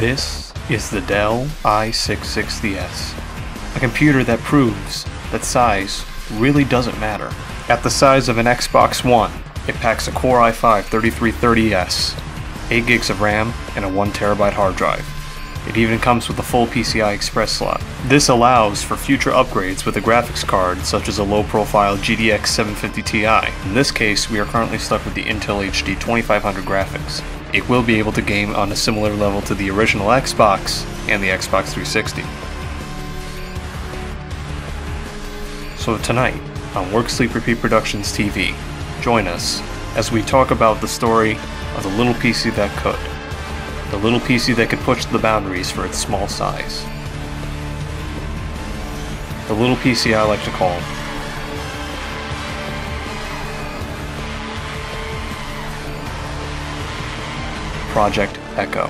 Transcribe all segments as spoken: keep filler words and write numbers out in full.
This is the Dell i six sixty S, a computer that proves that size really doesn't matter. At the size of an Xbox One, it packs a Core i five thirty-three thirty S, eight gigs of RAM, and a one terabyte hard drive. It even comes with a full P C I Express slot. This allows for future upgrades with a graphics card such as a low-profile G T X seven fifty Ti. In this case, we are currently stuck with the Intel H D twenty-five hundred graphics. It will be able to game on a similar level to the original Xbox and the Xbox three sixty. So tonight, on Work Sleep Repeat Productions T V, join us as we talk about the story of the little P C that could. The little P C that could push the boundaries for its small size. The little P C I like to call Project Echo.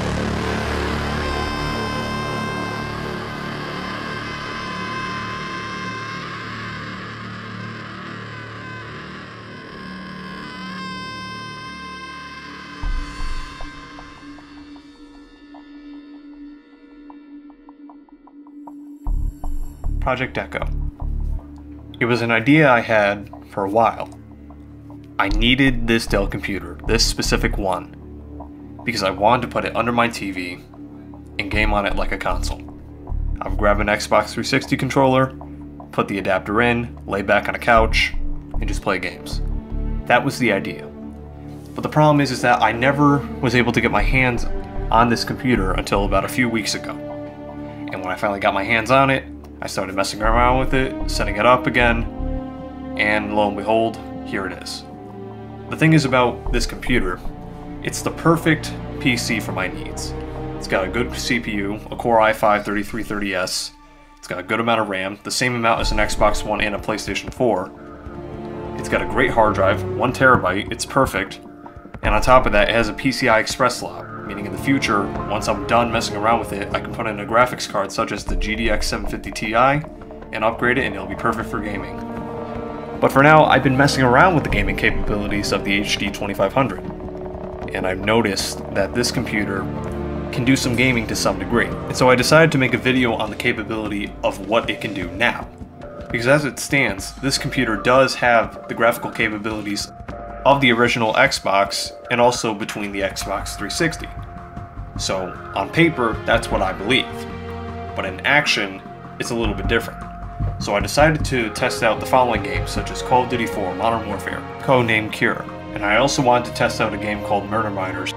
Project Echo. It was an idea I had for a while. I needed this Dell computer, this specific one, because I wanted to put it under my T V and game on it like a console. I would grab an Xbox three sixty controller, put the adapter in, lay back on a couch, and just play games. That was the idea. But the problem is, is that I never was able to get my hands on this computer until about a few weeks ago. And when I finally got my hands on it, I started messing around with it, setting it up again, and lo and behold, here it is. The thing is about this computer, it's the perfect P C for my needs. It's got a good C P U, a Core i five thirty-three thirty S, it's got a good amount of RAM, the same amount as an Xbox One and a PlayStation four. It's got a great hard drive, one terabyte, it's perfect, and on top of that it has a P C I Express Slot. Meaning in the future, once I'm done messing around with it, I can put in a graphics card such as the G T X seven fifty Ti and upgrade it and it'll be perfect for gaming. But for now, I've been messing around with the gaming capabilities of the H D twenty-five hundred, and I've noticed that this computer can do some gaming to some degree. And so I decided to make a video on the capability of what it can do now. Because as it stands, this computer does have the graphical capabilities of the original Xbox and also between the Xbox three sixty. So on paper, that's what I believe, but in action, it's a little bit different. So I decided to test out the following games such as Call of Duty four, Modern Warfare, codenamed Cure, and I also wanted to test out a game called Murder Miners.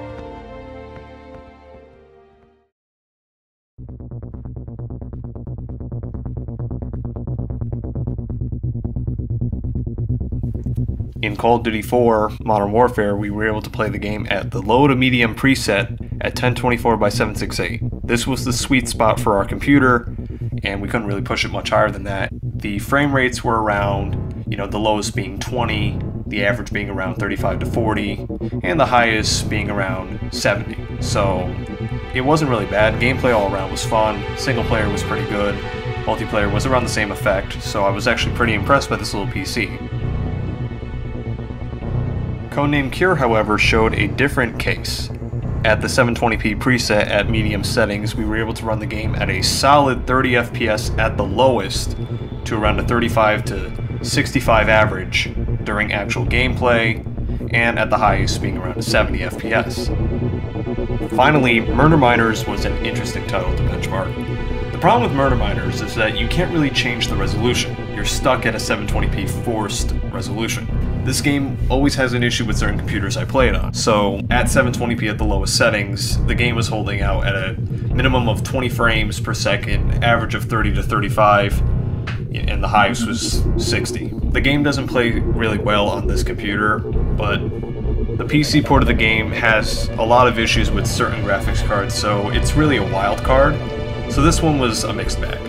In Call of Duty four Modern Warfare, we were able to play the game at the low to medium preset at ten twenty-four by seven sixty-eight. This was the sweet spot for our computer, and we couldn't really push it much higher than that. The frame rates were around, you know, the lowest being twenty, the average being around thirty-five to forty, and the highest being around seventy. So it wasn't really bad. Gameplay all around was fun. Single player was pretty good. Multiplayer was around the same effect, so I was actually pretty impressed by this little P C. Codenamed Cure, however, showed a different case. At the seven twenty p preset at medium settings, we were able to run the game at a solid thirty F P S at the lowest to around a thirty-five to sixty-five average during actual gameplay, and at the highest being around a seventy F P S. Finally, Murder Miners was an interesting title to benchmark. The problem with Murder Miners is that you can't really change the resolution. You're stuck at a seven twenty p forced resolution. This game always has an issue with certain computers I play it on. So at seven twenty p at the lowest settings, the game was holding out at a minimum of twenty frames per second, average of thirty to thirty-five, and the highest was sixty. The game doesn't play really well on this computer, but the P C port of the game has a lot of issues with certain graphics cards, so it's really a wild card. So this one was a mixed bag.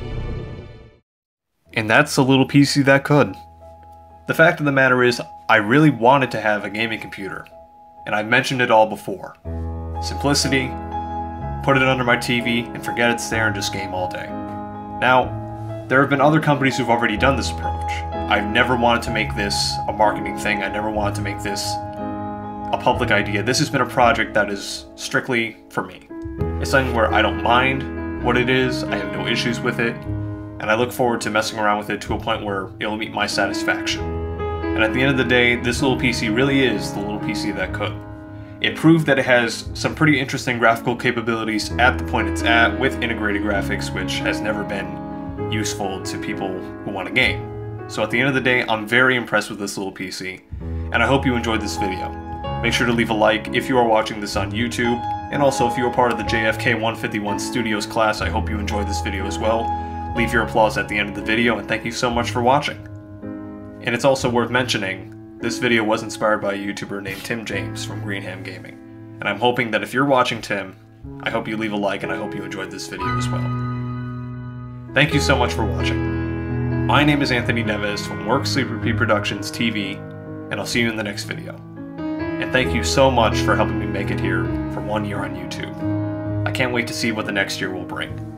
And that's a little P C that could. The fact of the matter is, I really wanted to have a gaming computer, and I've mentioned it all before. Simplicity, put it under my T V, and forget it's there and just game all day. Now, there have been other companies who've already done this approach. I've never wanted to make this a marketing thing, I never wanted to make this a public idea. This has been a project that is strictly for me. It's something where I don't mind what it is, I have no issues with it, and I look forward to messing around with it to a point where it'll meet my satisfaction. And at the end of the day, this little P C really is the little P C that could. It proved that it has some pretty interesting graphical capabilities at the point it's at with integrated graphics, which has never been useful to people who want to game. So at the end of the day, I'm very impressed with this little P C, and I hope you enjoyed this video. Make sure to leave a like if you are watching this on YouTube, and also if you are part of the J F K one fifty-one Studios class, I hope you enjoyed this video as well. Leave your applause at the end of the video, and thank you so much for watching. And it's also worth mentioning, this video was inspired by a YouTuber named Tim James from Greenham Gaming. And I'm hoping that if you're watching Tim, I hope you leave a like and I hope you enjoyed this video as well. Thank you so much for watching. My name is Anthony Neves from Work Sleep Repeat Productions T V, and I'll see you in the next video. And thank you so much for helping me make it here for one year on YouTube. I can't wait to see what the next year will bring.